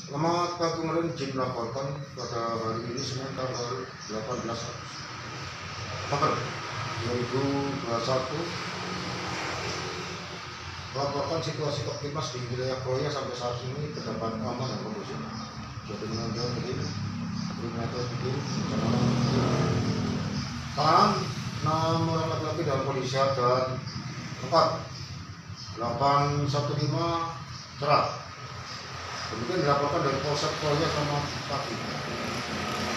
Selamat pagi kemarin Jim melaporkan pada hari ini Senin tanggal 18 April 2021 melaporkan situasi Koptimas di wilayah Kroya sampai saat ini terdapat aman dan kondusif. Jadi menunjukkan begini, peringatan begini, tangan 6 orang laki-laki dalam kondisi sehat dan 815 cerat. Kemudian dilaporkan dari Polsek Kroya selamat pagi.